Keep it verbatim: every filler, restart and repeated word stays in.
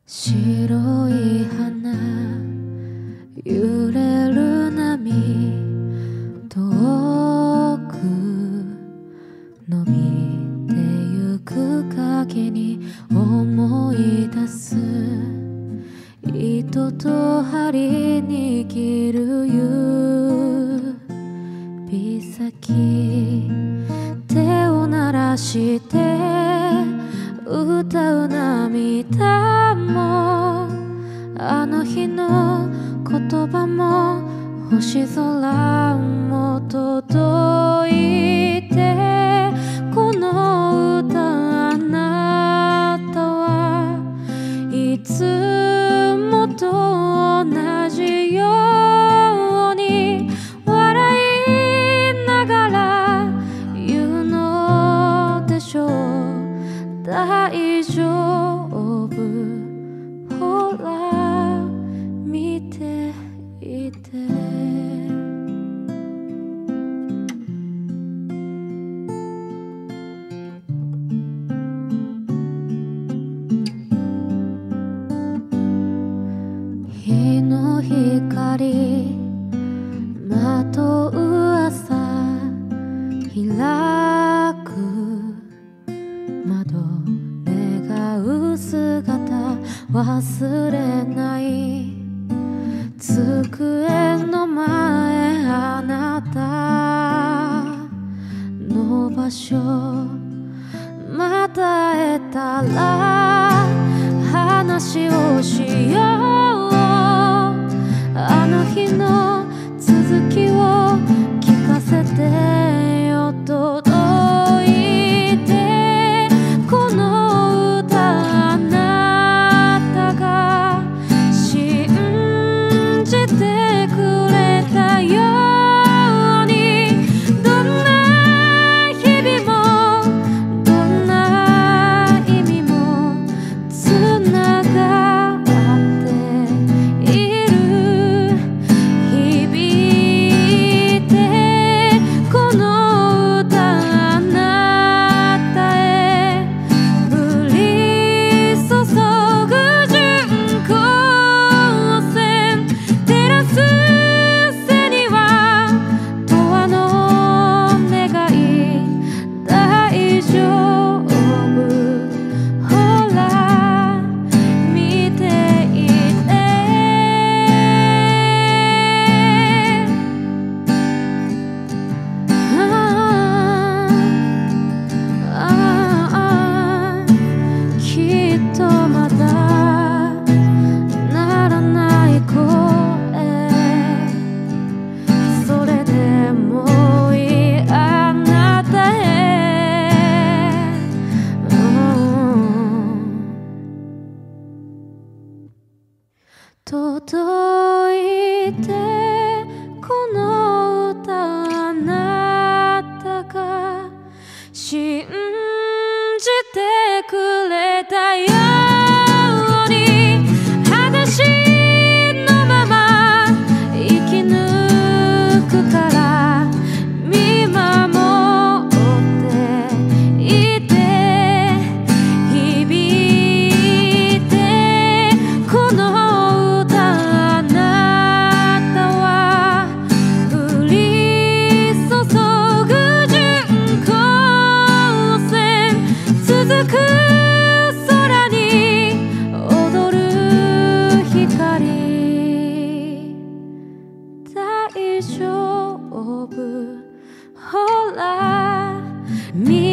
白い花揺れる波遠く伸びてゆく影に思い出す糸と針握る指先手を鳴らして歌う涙もあの日の言葉も星空も届いてこの歌あなたはいつもと同じように笑いながら言うのでしょう大丈夫ほら見ていて日の光まとう朝開く窓願う姿忘れない机の前あなたの場所また会えたら話をしようあの日の続きを聞かせてよ届いてこの歌あなたが信じてくれたようにどんな日々もどんな意味もつながっている響いてこの歌あなたへ降り注ぐ巡航線照らす背には永遠の願い大丈夫ほら見ていてああきっとまだならない声それでもいいあなたへ届いてこの歌あなたが信じてくれたように裸足のまま生き抜くから見守っていて響いてこの歌あなたは降り注ぐ巡航線続く空に踊る光大丈夫ほら見